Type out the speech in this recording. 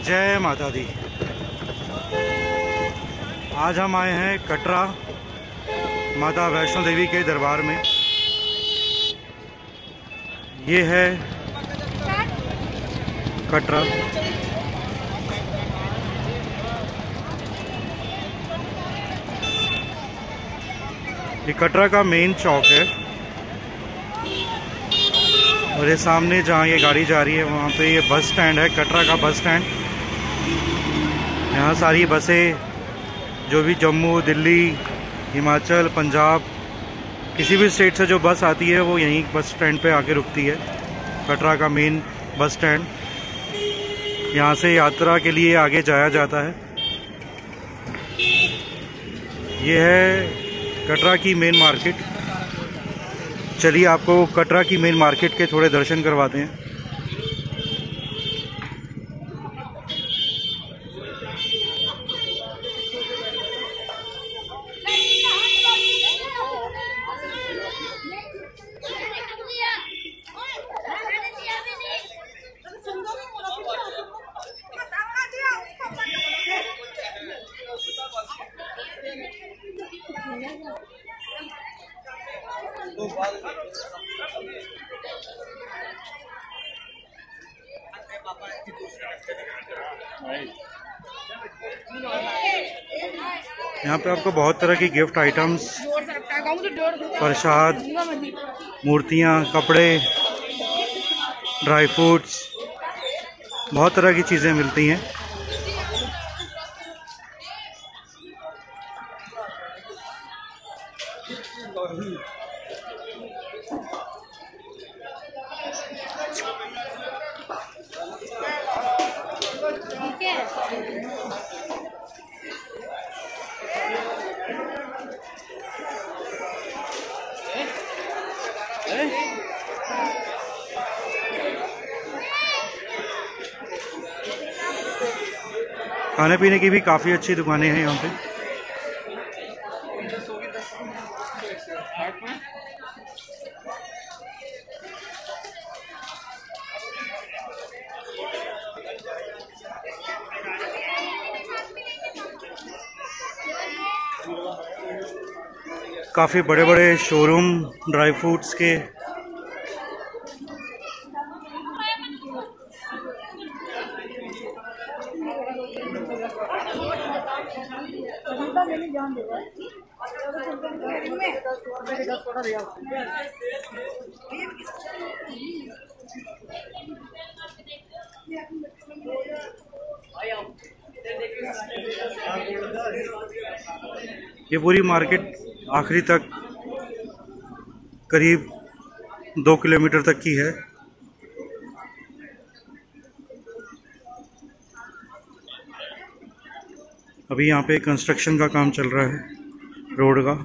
जय माता दी। आज हम आए हैं कटरा माता वैष्णो देवी के दरबार में। ये है कटरा। ये कटरा का मेन चौक है और ये सामने जहाँ ये गाड़ी जा रही है वहाँ पे ये बस स्टैंड है, कटरा का बस स्टैंड। यहाँ सारी बसें जो भी जम्मू, दिल्ली, हिमाचल, पंजाब, किसी भी स्टेट से जो बस आती है वो यहीं बस स्टैंड पे आके रुकती है। कटरा का मेन बस स्टैंड। यहाँ से यात्रा के लिए आगे जाया जाता है। ये है कटरा की मेन मार्केट। चलिए आपको कटरा की मेन मार्केट के थोड़े दर्शन करवाते हैं। यहाँ पे आपको बहुत तरह की गिफ्ट आइटम्स, प्रसाद, मूर्तियाँ, कपड़े, ड्राई फ्रूट्स, बहुत तरह की चीज़ें मिलती हैं। खाने पीने की भी काफ़ी अच्छी दुकानें हैं यहाँ पे। काफ़ी बड़े बड़े शोरूम ड्राई फ्रूट्स के। ये पूरी मार्केट आखिरी तक करीब 2 किलोमीटर तक की है। अभी यहाँ पे कंस्ट्रक्शन का काम चल रहा है रोड का।